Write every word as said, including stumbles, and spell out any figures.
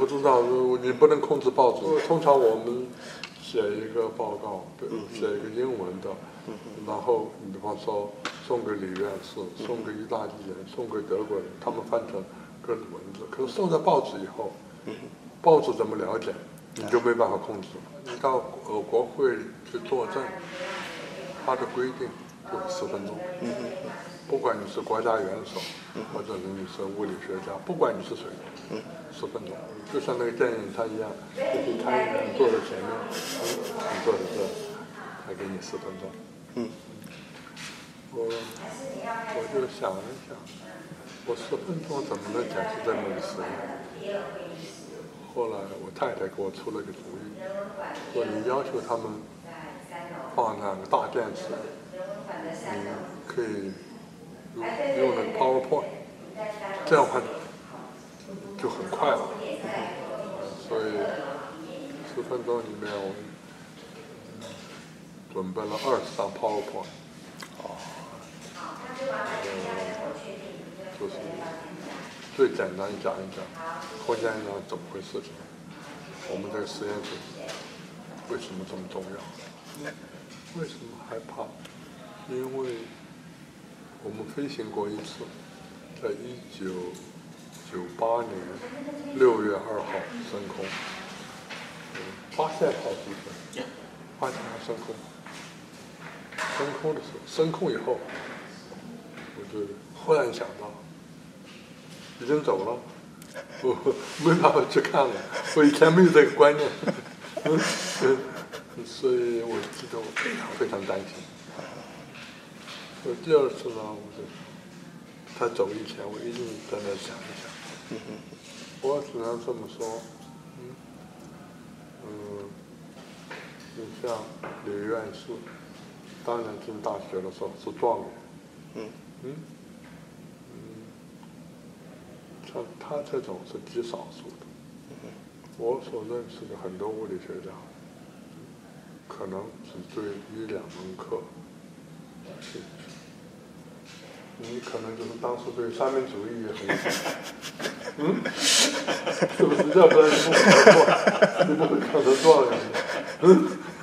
不知道，你不能控制报纸。通常我们写一个报告，写一个英文的，然后你比方说送给李院士，送给意大利人，送给德国人，他们翻成各种文字。可是送在报纸以后，报纸怎么了解，你就没办法控制。你到呃国会去作证，它的规定就是十分钟。不管你是国家元首，或者是你是物理学家，不管你是谁，十分钟，就像那个电影它一样，就是参议员坐在前面，你坐在这，他给你十分钟。嗯，我我就想了想，我十分钟怎么能解释这么个实验？后来我太太给我出了个主意，说你要求他们放那个大电视，你可以用用那个 PowerPoint， 这样的话就很快了。所以十分钟里面我准备了二十张 PowerPoint。哦。嗯，就是最简单讲一讲空间上怎么回事情，我们这个实验室为什么这么重要？为什么害怕？因为我们飞行过一次，在一九九八年六月二号升空，嗯，发现好几分，发现它升空，升空的时候，升空以后，我就忽然想到，已经走了，我没办法去看了，我以前没有这个观念，嗯嗯，所以我记得我非常非常担心。所以第二次呢，我就他走以前，我一定在那想一想。我只能这么说，嗯嗯，你像李院士，当年进大学的时候是状元，嗯嗯嗯，像他这种是极少数的。我所认识的很多物理学家，可能只对一两门课有兴趣。你可能就是当时对三民主义也很喜欢，嗯，是不是？要不然你不会做，你不会考得状元的，嗯。